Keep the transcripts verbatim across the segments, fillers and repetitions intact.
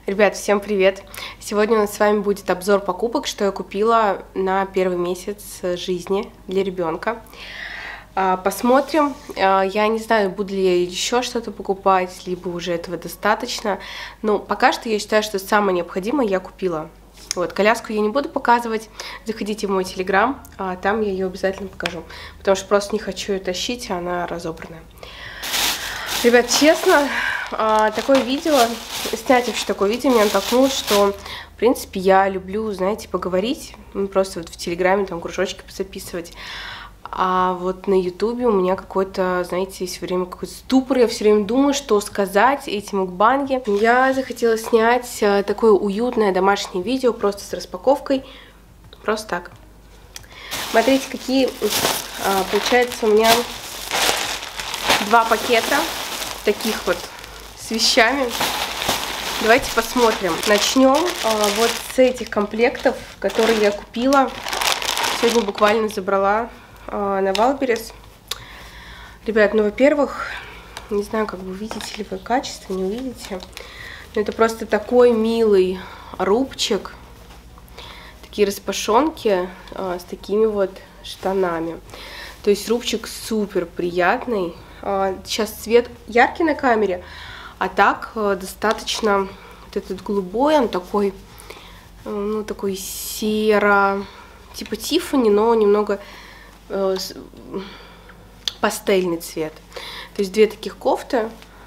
Ребят, всем привет! Сегодня у нас с вами будет обзор покупок, что я купила на первый месяц жизни для ребенка. Посмотрим. Я не знаю, буду ли я еще что-то покупать, либо уже этого достаточно. Но пока что я считаю, что самое необходимое я купила. Вот, коляску я не буду показывать. Заходите в мой телеграм, там я ее обязательно покажу. Потому что просто не хочу ее тащить, она разобранная. Ребят, честно, такое видео, снять вообще такое видео меня натолкнуло, что, в принципе, я люблю, знаете, поговорить, просто вот в Телеграме там кружочки записывать. А вот на Ютубе у меня какой-то, знаете, все время какой-то ступор, я все время думаю, что сказать эти мукбанги. Я захотела снять такое уютное домашнее видео, просто с распаковкой, просто так. Смотрите, какие, получается, у меня два пакета таких вот с вещами. Давайте посмотрим. Начнем а, вот с этих комплектов, которые я купила. Сегодня буквально забрала а, на Валберес. Ребят, ну, во-первых, не знаю, как вы видите ли вы качество, не увидите. Но это просто такой милый рубчик. Такие распашонки а, с такими вот штанами. То есть рубчик супер приятный. Сейчас цвет яркий на камере, а так достаточно вот этот голубой, он такой, ну, такой серо, типа Тиффани, но немного э, пастельный цвет. То есть две таких кофты,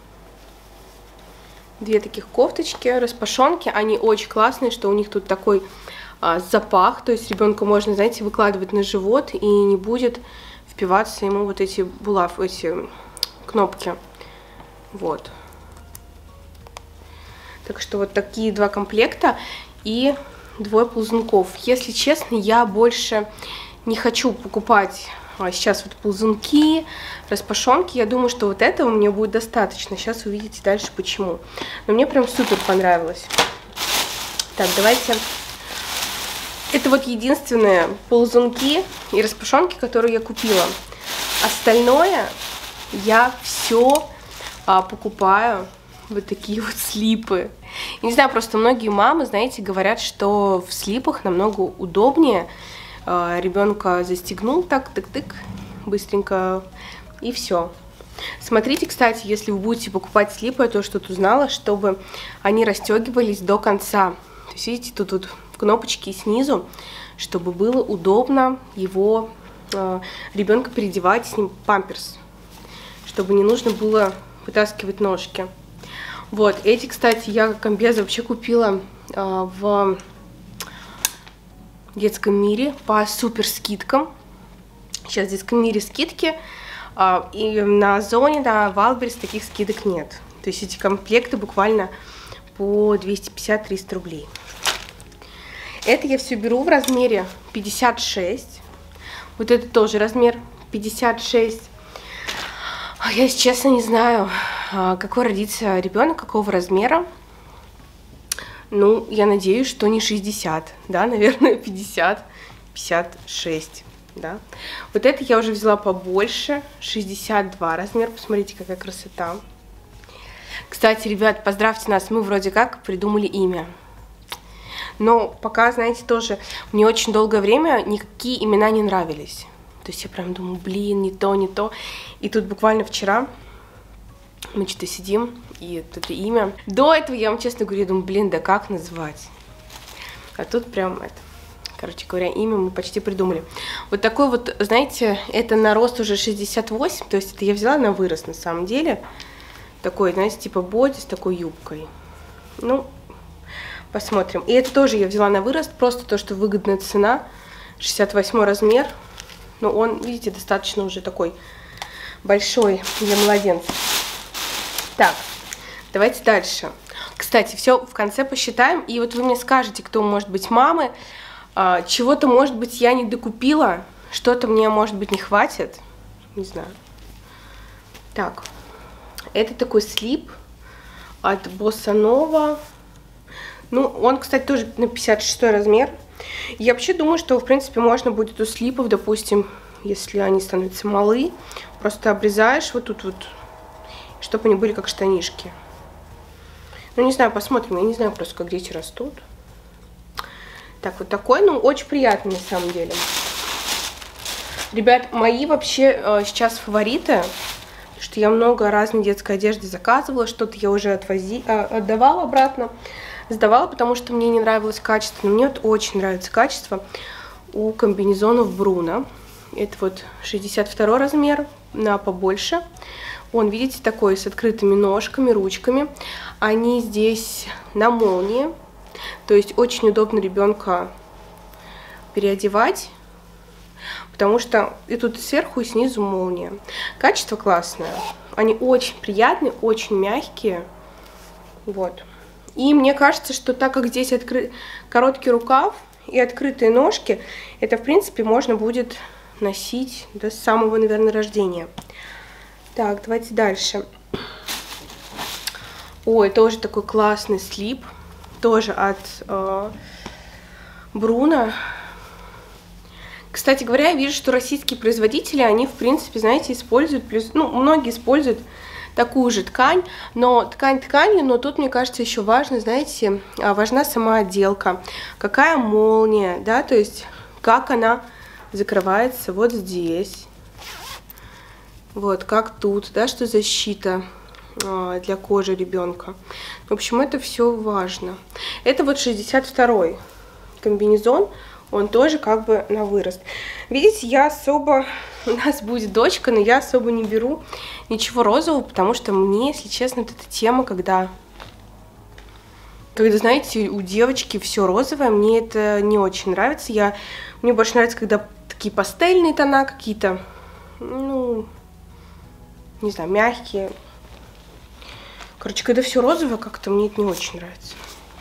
две таких кофточки, распашонки, они очень классные, что у них тут такой а, запах, то есть ребенку можно, знаете, выкладывать на живот и не будет впиваться ему вот эти булав, эти кнопки. Вот. Так что вот такие два комплекта и двое ползунков. Если честно, я больше не хочу покупать а, сейчас вот ползунки, распашонки. Я думаю, что вот этого мне будет достаточно. Сейчас увидите дальше почему. Но мне прям супер понравилось. Так, давайте. Это вот единственные ползунки и распашонки, которые я купила. Остальное я все а, покупаю вот такие вот слипы. Я не знаю, просто многие мамы, знаете, говорят, что в слипах намного удобнее. А, ребенка застегнул так, тык-тык, быстренько, и все. Смотрите, кстати, если вы будете покупать слипы, я тоже тут узнала, чтобы они расстегивались до конца. То есть, видите, тут вот кнопочки снизу, чтобы было удобно его э, ребенка переодевать, с ним памперс, чтобы не нужно было вытаскивать ножки. Вот, эти, кстати, я комбезы вообще купила э, в детском мире по супер скидкам. Сейчас в детском мире скидки, э, и на Озоне, на Валберес таких скидок нет. То есть эти комплекты буквально по двести пятьдесят — триста рублей. Это я все беру в размере пятьдесят шесть. Вот это тоже размер пятьдесят шесть. Я, если честно, не знаю, какой родится ребенок, какого размера. Ну, я надеюсь, что не шестьдесят, да, наверное, пятьдесят, пятьдесят шесть, да. Вот это я уже взяла побольше, шестьдесят два размер, посмотрите, какая красота. Кстати, ребят, поздравьте нас, мы вроде как придумали имя. Но пока, знаете, тоже мне очень долгое время никакие имена не нравились. То есть я прям думаю, блин, не то, не то. И тут буквально вчера мы что-то сидим, и вот это имя. До этого я вам честно говорю, я думаю, блин, да как назвать? А тут прям это, короче говоря, имя мы почти придумали. Вот такой вот, знаете, это на рост уже шестьдесят восемь, то есть это я взяла на вырост на самом деле. Такой, знаете, типа боди с такой юбкой. Ну, посмотрим. И это тоже я взяла на вырост, просто то, что выгодная цена, шестьдесят восьмой размер. Но он, видите, достаточно уже такой большой для младенцев. Так, давайте дальше. Кстати, все в конце посчитаем. И вот вы мне скажете, кто может быть мамы, чего-то, может быть, я не докупила, что-то мне, может быть, не хватит. Не знаю. Так, это такой слип от Bossa Nova. Ну, он, кстати, тоже на пятьдесят шестой размер. Я вообще думаю, что, в принципе, можно будет у слипов, допустим, если они становятся малы, просто обрезаешь вот тут вот, чтобы они были как штанишки. Ну, не знаю, посмотрим. Я не знаю просто, как дети растут. Так, вот такой, ну, очень приятный на самом деле. Ребят, мои вообще э, сейчас фавориты, что я много разной детской одежды заказывала, что-то я уже отвози, э, отдавала обратно, сдавала, потому что мне не нравилось качество. Но мне вот очень нравится качество у комбинезонов Бруно. Это вот шестьдесят второй размер, на побольше. Он, видите, такой с открытыми ножками, ручками. Они здесь на молнии. То есть очень удобно ребенка переодевать, потому что и тут сверху, и снизу молния. Качество классное. Они очень приятные, очень мягкие. Вот. И мне кажется, что так как здесь откры... короткий рукав и открытые ножки, это, в принципе, можно будет носить до самого, наверное, рождения. Так, давайте дальше. Ой, тоже такой классный слип. Тоже от э, Бруно. Кстати говоря, я вижу, что российские производители, они, в принципе, знаете, используют, плюс, ну, многие используют такую же ткань, но ткань тканью, но тут, мне кажется, еще важно, знаете, важна сама отделка. Какая молния, да, то есть как она закрывается вот здесь. Вот, как тут, да, что защита для кожи ребенка. В общем, это все важно. Это вот шестьдесят второй комбинезон, он тоже как бы на вырост. Видите, я особо, у нас будет дочка, но я особо не беру ничего розового, потому что мне, если честно, вот эта тема, когда, когда, знаете, у девочки все розовое, мне это не очень нравится. Я, мне больше нравится, когда такие пастельные тона какие-то, ну, не знаю, мягкие. Короче, когда все розовое, как-то мне это не очень нравится.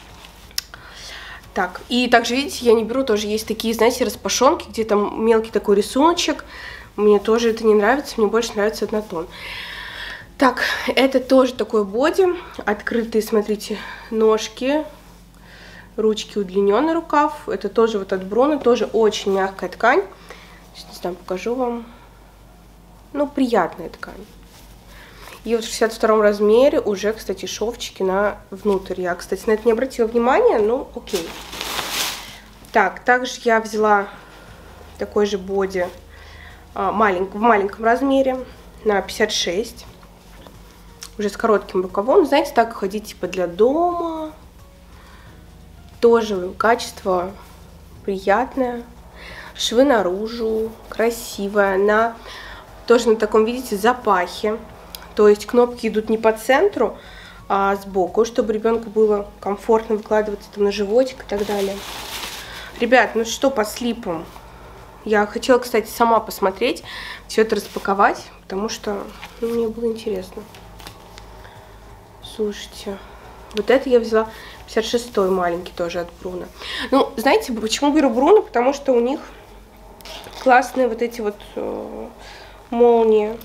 Так, и также, видите, я не беру, тоже есть такие, знаете, распашонки, где там мелкий такой рисуночек. Мне тоже это не нравится, мне больше нравится однотон. Так, это тоже такой боди. Открытые, смотрите, ножки, ручки, удлиненный рукав. Это тоже вот от Бруно, тоже очень мягкая ткань. Сейчас, не знаю, покажу вам. Ну, приятная ткань. И вот в шестьдесят втором размере уже, кстати, шовчики на внутрь. Я, кстати, на это не обратила внимания, ну окей. Так, также я взяла такой же боди а, малень... в маленьком размере на пятьдесят шесть. Уже с коротким рукавом. Знаете, так ходить типа для дома. Тоже качество приятное. Швы наружу, красивая. На... Тоже на таком, видите, запахе. То есть кнопки идут не по центру, а сбоку, чтобы ребенку было комфортно выкладываться там на животик и так далее. Ребят, ну что по слипам? Я хотела, кстати, сама посмотреть, все это распаковать, потому что ну, мне было интересно. Слушайте, вот это я взяла пятьдесят шестой маленький тоже от Бруно. Ну, знаете, почему беру Бруно? Потому что у них классные вот эти вот э, молнии.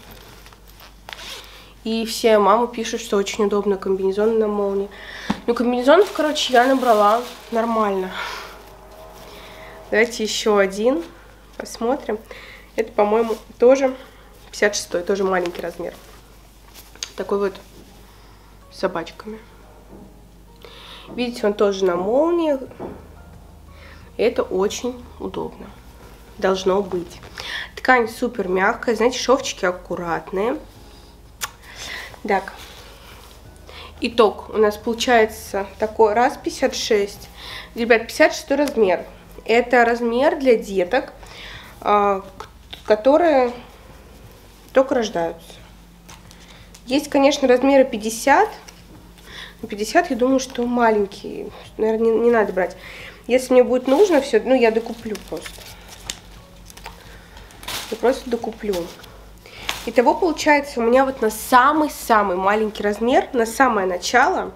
И все мамы пишут, что очень удобно комбинезоны на молнии. Ну, комбинезонов, короче, я набрала нормально. Давайте еще один посмотрим. Это, по-моему, тоже пятьдесят шестой, тоже маленький размер. Такой вот с собачками. Видите, он тоже на молниях. Это очень удобно. Должно быть. Ткань супер мягкая. Знаете, шовчики аккуратные. Так, итог у нас получается такой раз пятьдесят шесть. Ребят, пятьдесят шестой размер. Это размер для деток, которые только рождаются. Есть, конечно, размеры пятьдесят. Но пятьдесят, я думаю, что маленькие. Наверное, не, не надо брать. Если мне будет нужно все, ну, я докуплю просто. Я просто докуплю. Итого получается у меня вот на самый-самый маленький размер, на самое начало,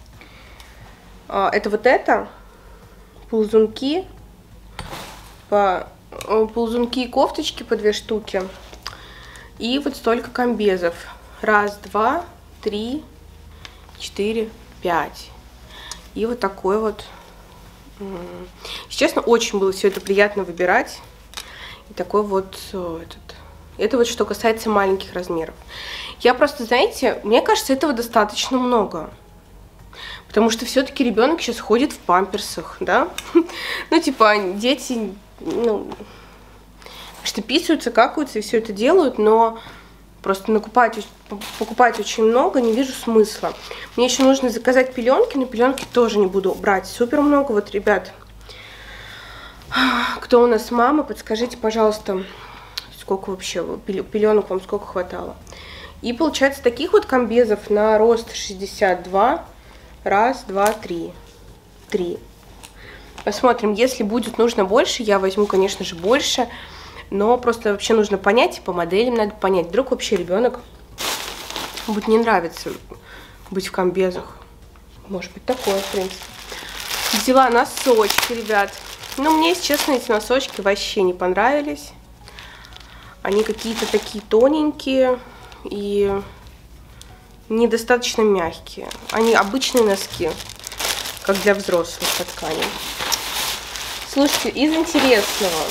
это вот это, ползунки, по, ползунки и кофточки по две штуки, и вот столько комбезов. Раз, два, три, четыре, пять. И вот такой вот. Честно, очень было все это приятно выбирать. И такой вот этот. Это вот что касается маленьких размеров. Я просто, знаете, мне кажется, этого достаточно много. Потому что все-таки ребенок сейчас ходит в памперсах, да? Ну, типа, дети, ну, что писаются, какаются и все это делают, но просто накупать, покупать очень много не вижу смысла. Мне еще нужно заказать пеленки, но пеленки тоже не буду брать супер много. Вот, ребят, кто у нас мама, подскажите, пожалуйста, сколько вообще пеленок вам сколько хватало. И получается таких вот комбезов на рост шестьдесят два. Раз, два, три. Три. Посмотрим, если будет нужно больше, я возьму, конечно же, больше. Но просто вообще нужно понять, по моделям надо понять. Вдруг вообще ребенок будет не нравиться быть в комбезах. Может быть такое, в принципе. Взяла носочки, ребят. Ну, мне, если честно, эти носочки вообще не понравились. Они какие-то такие тоненькие и недостаточно мягкие. Они обычные носки, как для взрослых по ткани. Слушайте, из интересного.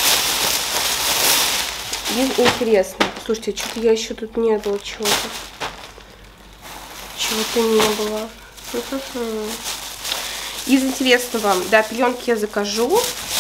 Из интересного. Слушайте, что-то я еще тут не было чего-то. Чего-то не было. Из интересного, да, пеленки я закажу.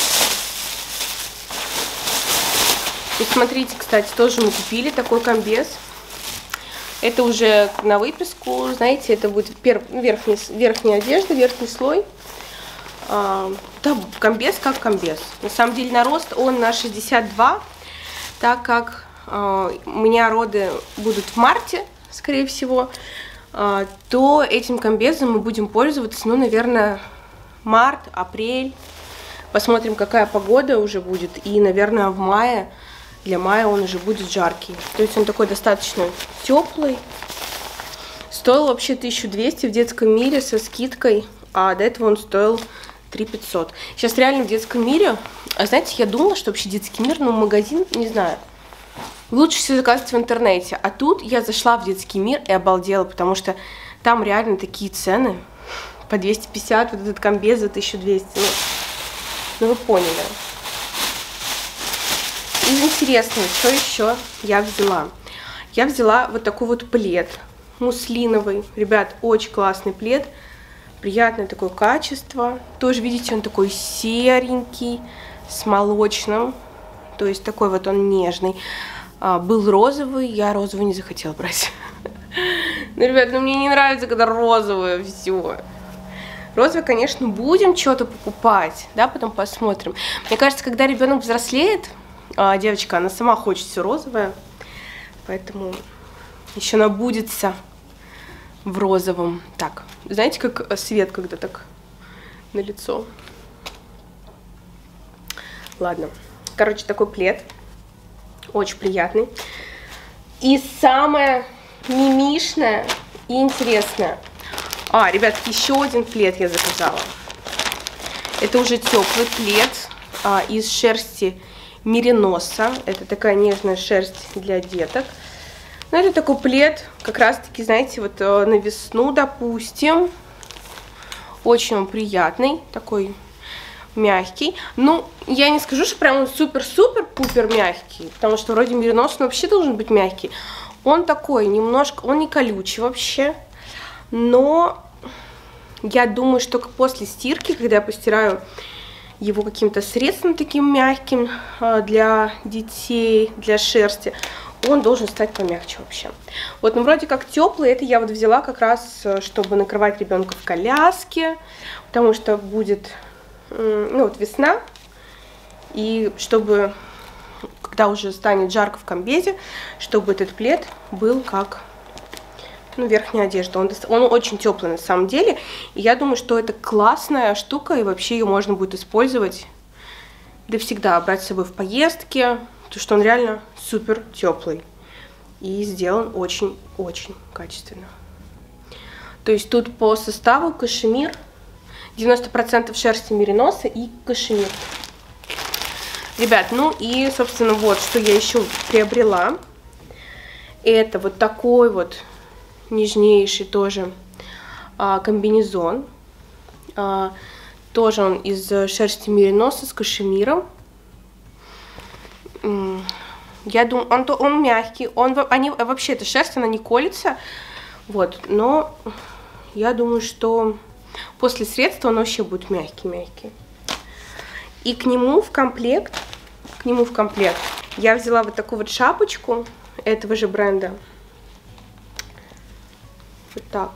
И смотрите, кстати, тоже мы купили такой комбез. Это уже на выписку, знаете, это будет верхний, верхняя одежда, верхний слой. А, да, комбез как комбез. На самом деле на рост он на шестьдесят два, так как а, у меня роды будут в марте, скорее всего, а, то этим комбезом мы будем пользоваться, ну, наверное, март, апрель. Посмотрим, какая погода уже будет. И, наверное, в мае, для мая он уже будет жаркий. То есть он такой достаточно теплый. Стоил вообще тысячу двести в детском мире со скидкой, а до этого он стоил три тысячи пятьсот. Сейчас реально в детском мире, а знаете, я думала, что вообще детский мир, ну, магазин, не знаю, лучше все заказывать в интернете. А тут я зашла в детский мир и обалдела, потому что там реально такие цены. По двести пятьдесят, вот этот комбез за тысячу двести. Ну, ну вы поняли. Из интересного, что еще я взяла? Я взяла вот такой вот плед муслиновый. Ребят, очень классный плед. Приятное такое качество. Тоже, видите, он такой серенький, с молочным. То есть такой вот он нежный. А, был розовый, я розовый не захотела брать. Ну, ребят, ну мне не нравится, когда розовое все. Розовый, конечно, будем что-то покупать, да, потом посмотрим. Мне кажется, когда ребенок взрослеет, а девочка, она сама хочет все розовое, поэтому еще набудется в розовом. Так, знаете, как свет, когда так на лицо. Ладно, короче, такой плед, очень приятный. И самое мимишное и интересное. А, ребят, еще один плед я заказала. Это уже теплый плед а, из шерсти мериноса. Это такая нежная шерсть для деток. Ну, это такой плед, как раз-таки, знаете, вот на весну, допустим. Очень он приятный, такой мягкий. Ну, я не скажу, что прям он супер-супер-пупер мягкий, потому что вроде меринос, он вообще должен быть мягкий. Он такой немножко, он не колючий вообще. Но я думаю, что после стирки, когда я постираю его каким-то средством таким мягким для детей, для шерсти, он должен стать помягче вообще. Вот, ну вроде как теплый, это я вот взяла как раз, чтобы накрывать ребенка в коляске, потому что будет, ну вот весна, и чтобы, когда уже станет жарко в комбезе, чтобы этот плед был как... Ну, верхняя одежда. Он, он очень теплый на самом деле. И я думаю, что это классная штука. И вообще ее можно будет использовать. Да всегда брать с собой в поездке. Потому что он реально супер теплый. И сделан очень-очень качественно. То есть тут по составу кашемир. девяносто процентов шерсти мериноса и кашемир. Ребят, ну и, собственно, вот, что я еще приобрела. Это вот такой вот... нежнейший тоже а, комбинезон. А, тоже он из шерсти мериноса с кашемиром. Я думаю, он, он мягкий. Он, они, вообще, эта шерсть, она не колется. Вот, но я думаю, что После средства он вообще будет мягкий-мягкий. И к нему в комплект, к нему в комплект я взяла вот такую вот шапочку этого же бренда. Вот так.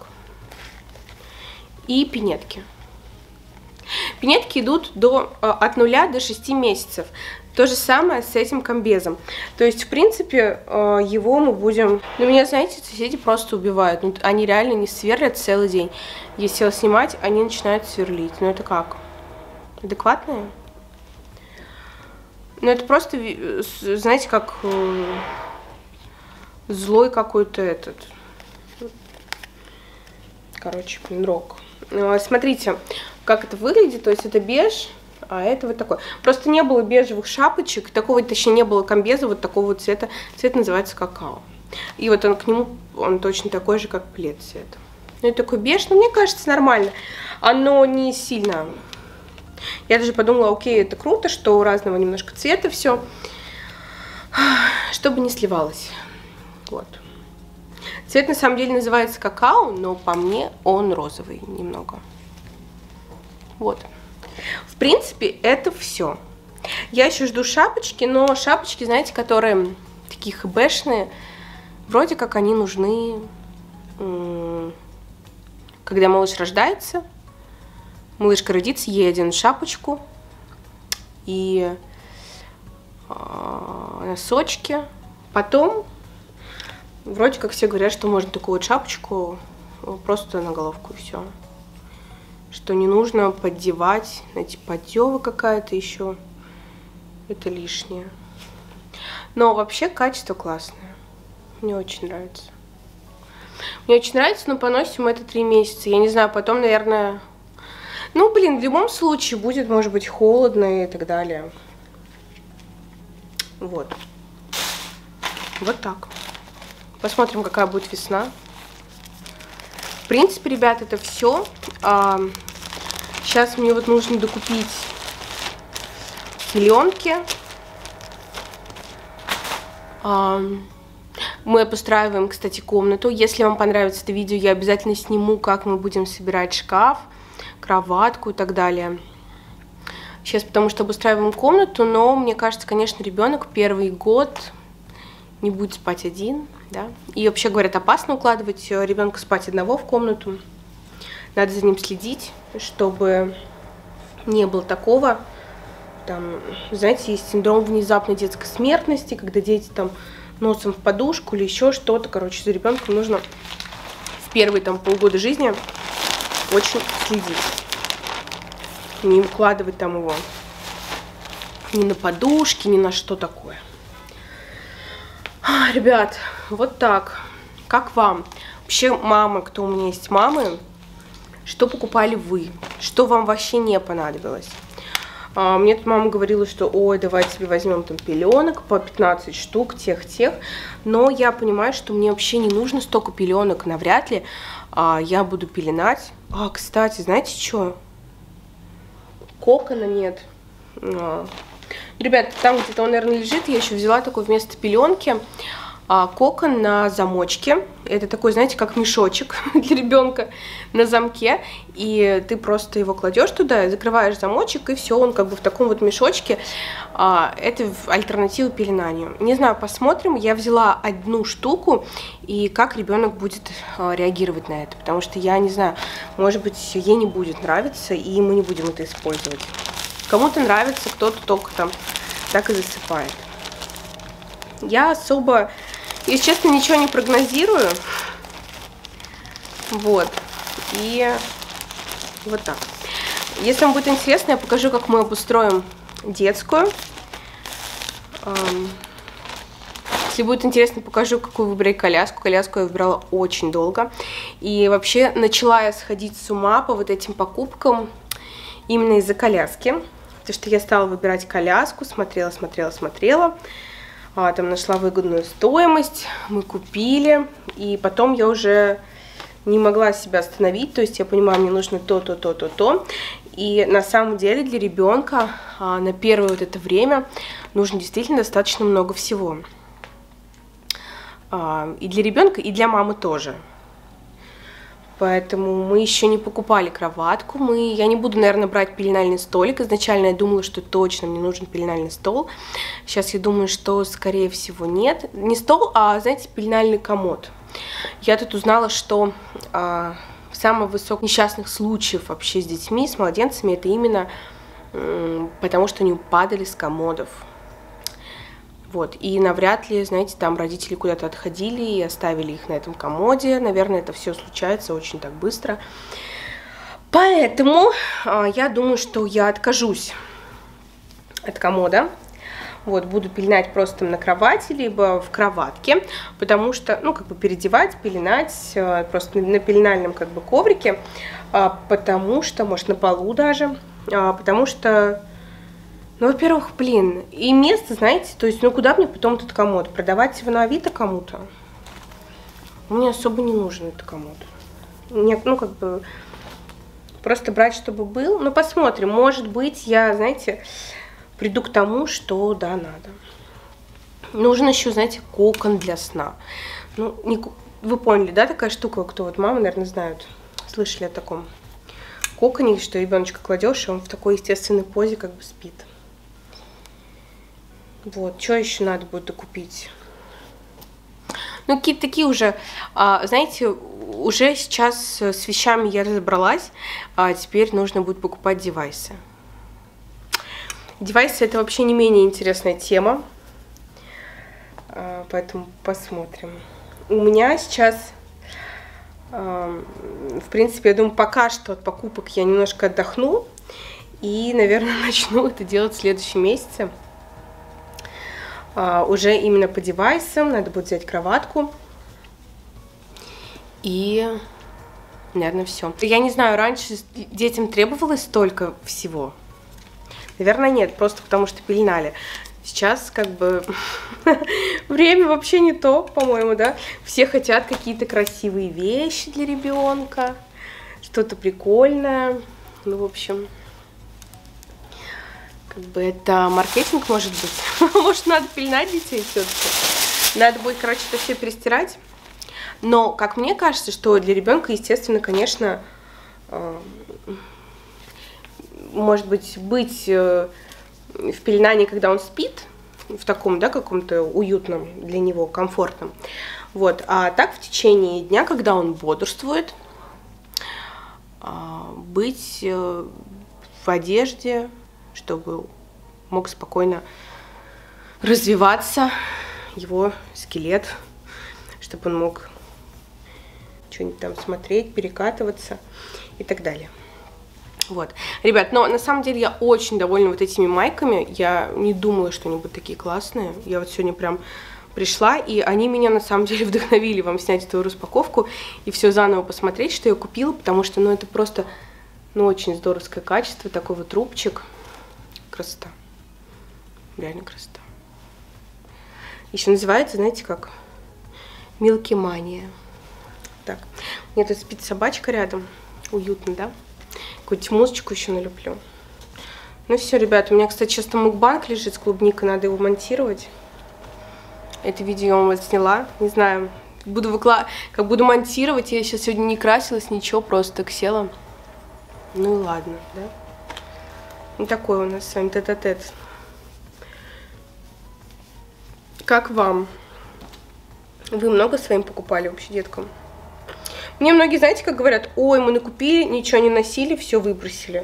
И пинетки. Пинетки идут до, от нуля до шести месяцев. То же самое с этим комбезом. То есть, в принципе, его мы будем... Ну, меня, знаете, соседи просто убивают. Ну, они реально не сверлят целый день. Если его снимать, они начинают сверлить. Ну, это как? Адекватные? Ну, это просто, знаете, как злой какой-то этот... Короче, блин, рок. Смотрите, как это выглядит. То есть, это беж... А это вот такой. Просто не было бежевых шапочек, такого, точнее, не было комбеза вот такого вот цвета. Цвет называется какао. И вот он к нему, он точно такой же, как плед цвет. Ну, это такой беж, но мне кажется, нормально. Оно не сильно... Я даже подумала, окей, это круто, что у разного немножко цвета все, чтобы не сливалось. Вот. Цвет на самом деле называется какао, но по мне он розовый немного. Вот. В принципе, это все. Я еще жду шапочки, но шапочки, знаете, которые такие хэбэшные, вроде как они нужны, когда малыш рождается. Малышка родится, ей оденут шапочку и носочки. Потом, вроде как все говорят, что можно такую вот шапочку просто на головку и все. Что не нужно поддевать, знаете, поддева какая-то еще, это лишнее. Но вообще качество классное, мне очень нравится. Мне очень нравится, но поносим это три месяца, я не знаю, потом, наверное, ну, блин, в любом случае будет, может быть, холодно и так далее. Вот. Вот так. Посмотрим, какая будет весна. В принципе, ребят, это все. А, сейчас мне вот нужно докупить пеленки. А, мы обустраиваем, кстати, комнату. Если вам понравится это видео, я обязательно сниму, как мы будем собирать шкаф, кроватку и так далее. Сейчас, потому что обустраиваем комнату, но мне кажется, конечно, ребенок первый год не будет спать один. Да? И вообще, говорят, опасно укладывать ребенка спать одного в комнату. Надо за ним следить, чтобы не было такого. Там, знаете, есть синдром внезапной детской смертности, когда дети там носом в подушку или еще что-то. Короче, за ребенком нужно в первые там полгода жизни очень следить. Не укладывать там его ни на подушки, ни на что такое. Ребят, вот так. Как вам? Вообще, мама, кто у меня есть мамы, что покупали вы? Что вам вообще не понадобилось? А, мне тут мама говорила, что ой, давай тебе возьмем там пеленок по пятнадцать штук, тех-тех. Но я понимаю, что мне вообще не нужно столько пеленок, навряд ли. А, я буду пеленать. А, кстати, знаете что? Кокона нет. А. Ребят, там где-то он, наверное, лежит. Я еще взяла такой вместо пеленки а, кокон на замочке. Это такой, знаете, как мешочек для ребенка на замке. И ты просто его кладешь туда, закрываешь замочек, и все, он как бы в таком вот мешочке. А, это альтернатива пеленанию. Не знаю, посмотрим. Я взяла одну штуку, и как ребенок будет а, реагировать на это. Потому что я не знаю, может быть, ей не будет нравиться, и мы не будем это использовать. Кому-то нравится, кто-то только там так и засыпает. Я особо, если честно, ничего не прогнозирую. Вот. И вот так. Если вам будет интересно, я покажу, как мы обустроим детскую. Если будет интересно, покажу, какую выбрать коляску. Коляску я выбирала очень долго. И вообще начала я сходить с ума по вот этим покупкам именно из-за коляски. Потому что я стала выбирать коляску, смотрела, смотрела, смотрела. А, там нашла выгодную стоимость, мы купили. И потом я уже не могла себя остановить. То есть я понимаю, мне нужно то, то, то, то, то. И на самом деле для ребенка а, на первое вот это время нужно действительно достаточно много всего. А, и для ребенка, и для мамы тоже. Поэтому мы еще не покупали кроватку. Мы, я не буду, наверное, брать пеленальный столик. Изначально я думала, что точно мне нужен пеленальный стол. Сейчас я думаю, что, скорее всего, нет. Не стол, а, знаете, пеленальный комод. Я тут узнала, что а, самый высокий несчастных случаев вообще с детьми, с младенцами, это именно м, потому, что они падали с комодов. Вот, и навряд ли, знаете, там родители куда-то отходили и оставили их на этом комоде. Наверное, это все случается очень так быстро. Поэтому а, я думаю, что я откажусь от комода. Вот, буду пеленать просто на кровати, либо в кроватке, потому что, ну, как бы переодевать, пеленать а, просто на пеленальном, как бы, коврике, а, потому что, может, на полу даже, а, потому что... Ну, во-первых, блин, и место, знаете, то есть, ну, куда мне потом этот комод? Продавать его на Авито кому-то? Мне особо не нужен этот комод. Мне, ну, как бы, просто брать, чтобы был. Ну, посмотрим, может быть, я, знаете, приду к тому, что, да, надо. Нужен еще, знаете, кокон для сна. Ну, не, вы поняли, да, такая штука, кто вот мамы, наверное, знают, слышали о таком коконе, что ребеночка кладешь, и он в такой естественной позе как бы спит. Вот, что еще надо будет докупить? Ну, какие-то такие уже, а, знаете, уже сейчас с вещами я разобралась, а теперь нужно будет покупать девайсы. Девайсы — это вообще не менее интересная тема, а, поэтому посмотрим. У меня сейчас, а, в принципе, я думаю, пока что от покупок я немножко отдохну и, наверное, начну это делать в следующем месяце. Uh, уже именно по девайсам. Надо будет взять кроватку. И, наверное, все. Я не знаю, раньше детям требовалось столько всего. Наверное, нет, просто потому что пеленали. Сейчас как бы время вообще не то, по-моему, да. Все хотят какие-то красивые вещи для ребенка, что-то прикольное. Ну, в общем... Как бы это маркетинг, может быть. Может, надо пеленать детей все-таки. Надо будет, короче, это все перестирать. Но, как мне кажется, что для ребенка, естественно, конечно, э, может быть, быть э, в пеленании, когда он спит, в таком, да, каком-то уютном для него, комфортном. Вот. А так в течение дня, когда он бодрствует, э, быть э, в одежде, чтобы мог спокойно развиваться его скелет, чтобы он мог что-нибудь там смотреть, перекатываться и так далее. Вот. Ребят, но на самом деле я очень довольна вот этими майками. Я не думала, что они будут такие классные. Я вот сегодня прям пришла, и они меня на самом деле вдохновили вам снять эту распаковку и все заново посмотреть, что я купила, потому что, ну, это просто, ну, очень здоровское качество, такой вот рубчик. Красота. Реально красота. Еще называется, знаете, как? Милкимания. Так, у меня тут спит собачка рядом. Уютно, да? Какую-нибудь музычку еще налеплю. Ну все, ребята, у меня, кстати, сейчас там мукбанг лежит с клубникой, надо его монтировать. Это видео я вам вот сняла. Не знаю, буду выкла... как буду монтировать. Я сейчас сегодня не красилась, ничего, просто так села. Ну и ладно, да? Вот такой у нас с вами тет-а-тет. Как вам? Вы много своим покупали вообще деткам? Мне многие, знаете, как говорят: ой, мы накупили, ничего не носили, все выбросили.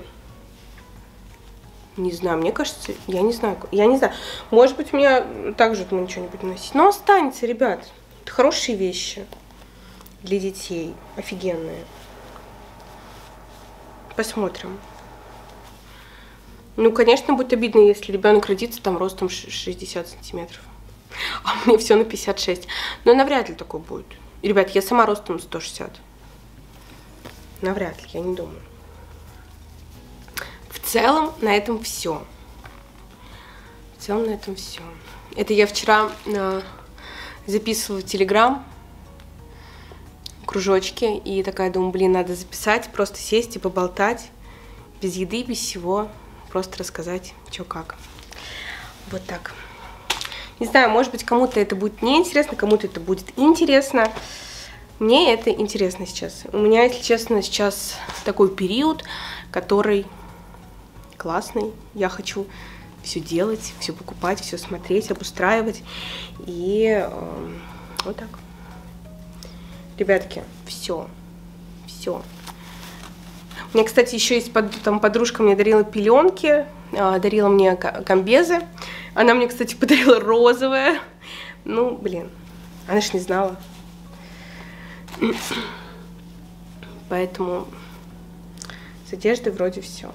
Не знаю, мне кажется, я не знаю, я не знаю. Может быть, у меня также мы ничего не будем носить. Но останется, ребят. Это хорошие вещи для детей, офигенные. Посмотрим. Ну, конечно, будет обидно, если ребенок родится там ростом шестьдесят сантиметров. А мне все на пятьдесят шесть. Но навряд ли такое будет. И, ребят, я сама ростом сто шестьдесят. Навряд ли, я не думаю. В целом, на этом все. В целом, на этом все. Это я вчера э, записывала в Телеграм кружочки. И такая думаю, блин, надо записать, просто сесть и поболтать. Без еды, без всего. Просто рассказать, что как. Вот так. Не знаю, может быть, кому-то это будет неинтересно, кому-то это будет интересно. Мне это интересно сейчас. У меня, если честно, сейчас такой период, который классный. Я хочу все делать, все покупать, все смотреть, обустраивать. И э, вот так. Ребятки, все. Все. У меня, кстати, еще есть под, там подружка мне дарила пеленки, э, дарила мне комбезы. Она мне, кстати, подарила розовое. Ну, блин, она ж не знала. Поэтому с одеждой вроде все.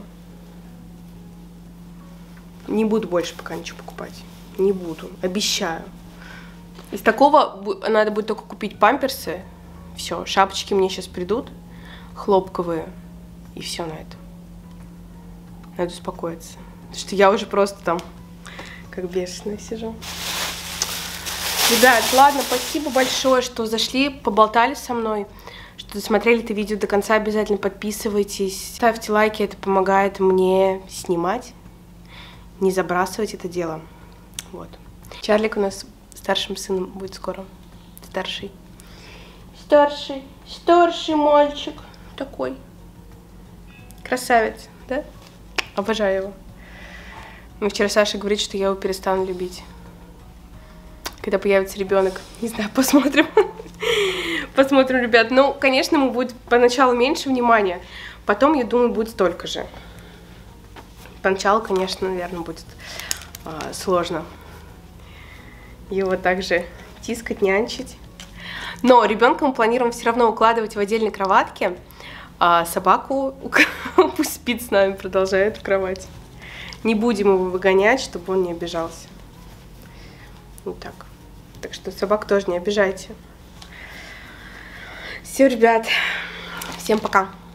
Не буду больше пока ничего покупать. Не буду, обещаю. Из такого надо будет только купить памперсы. Все, шапочки мне сейчас придут, хлопковые, и все на это. Надо успокоиться. Потому что я уже просто там как бешеная сижу. Ребят, ладно, спасибо большое, что зашли, поболтали со мной, что досмотрели это видео до конца. Обязательно подписывайтесь, ставьте лайки, это помогает мне снимать, не забрасывать это дело. Вот. Чарлик у нас старшим сыном будет скоро. Старший. Старший, старший мальчик. Такой. Красавец, да? Обожаю его. Но вчера Саша говорит, что я его перестану любить. Когда появится ребенок. Не знаю, посмотрим. Посмотрим, ребят. Ну, конечно, ему будет поначалу меньше внимания. Потом, я думаю, будет столько же. Поначалу, конечно, наверное, будет а, сложно его также тискать, нянчить. Но ребенка мы планируем все равно укладывать в отдельной кроватке. А собаку пусть спит с нами, продолжает в кровати. Не будем его выгонять, чтобы он не обижался. Вот так. Так что собак тоже не обижайте. Все, ребят. Всем пока.